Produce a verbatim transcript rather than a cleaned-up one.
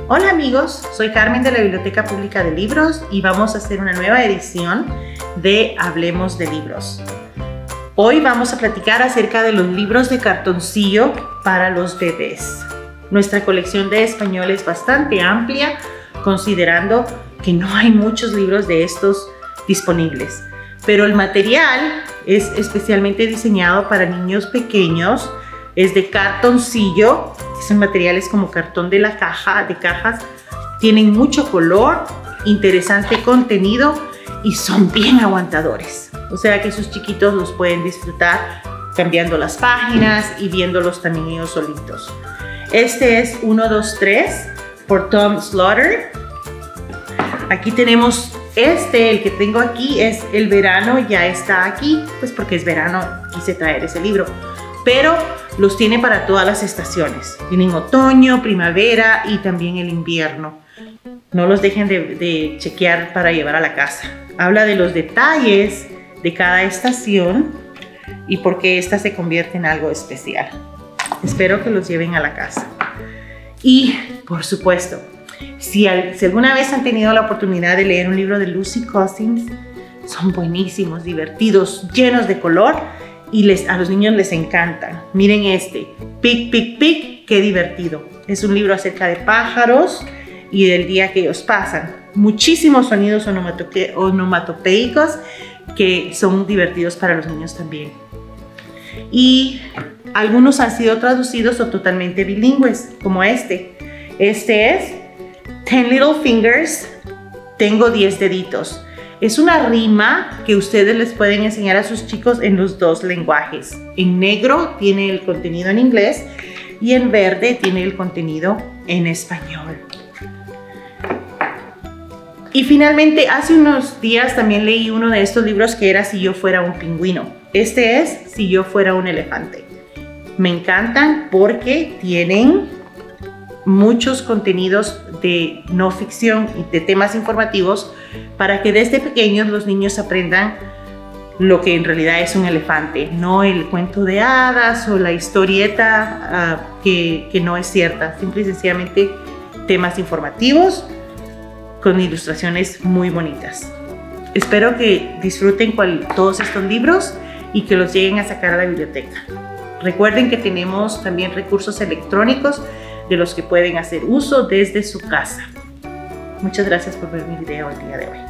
Hola amigos, soy Carmen de la Biblioteca Pública de Libros y vamos a hacer una nueva edición de Hablemos de Libros. Hoy vamos a platicar acerca de los libros de cartoncillo para los bebés. Nuestra colección de español es bastante amplia, considerando que no hay muchos libros de estos disponibles. Pero el material es especialmente diseñado para niños pequeños, es de cartoncillo, son materiales como cartón de la caja, de cajas, tienen mucho color, interesante contenido y son bien aguantadores. O sea que sus chiquitos los pueden disfrutar cambiando las páginas y viéndolos también ellos solitos. Este es uno, dos, tres por Tom Slaughter. Aquí tenemos este, el que tengo aquí es El verano ya está aquí, pues porque es verano quise traer ese libro. Pero los tiene para todas las estaciones. Tienen otoño, primavera y también el invierno. No los dejen de, de chequear para llevar a la casa. Habla de los detalles de cada estación y por qué esta se convierte en algo especial. Espero que los lleven a la casa. Y, por supuesto, si, al, si alguna vez han tenido la oportunidad de leer un libro de Lucy Cossins, son buenísimos, divertidos, llenos de color. Y les, a los niños les encantan. Miren este, Pic, Pic, Pic, qué divertido. Es un libro acerca de pájaros y del día que ellos pasan. Muchísimos sonidos onomatope onomatopeicos que son divertidos para los niños también. Y algunos han sido traducidos o totalmente bilingües, como este. Este es Ten Little Fingers, tengo diez deditos. Es una rima que ustedes les pueden enseñar a sus chicos en los dos lenguajes. En negro tiene el contenido en inglés y en verde tiene el contenido en español. Y finalmente, hace unos días también leí uno de estos libros que era Si yo fuera un pingüino. Este es Si yo fuera un elefante. Me encantan porque tienen muchos contenidos de no ficción y de temas informativos para que desde pequeños los niños aprendan lo que en realidad es un elefante, no el cuento de hadas o la historieta uh, que, que no es cierta, simple y sencillamente temas informativos con ilustraciones muy bonitas. Espero que disfruten cual, todos estos libros y que los lleguen a sacar a la biblioteca. Recuerden que tenemos también recursos electrónicos de los que pueden hacer uso desde su casa. Muchas gracias por ver mi video el día de hoy.